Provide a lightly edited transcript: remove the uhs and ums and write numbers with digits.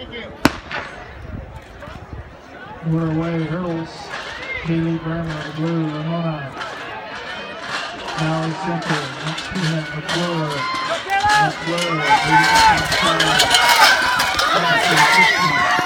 We're away, hurdles. Haley Brammer, the blue, Ramona. Valley Central, next to him, McClure. McClure, leading inside.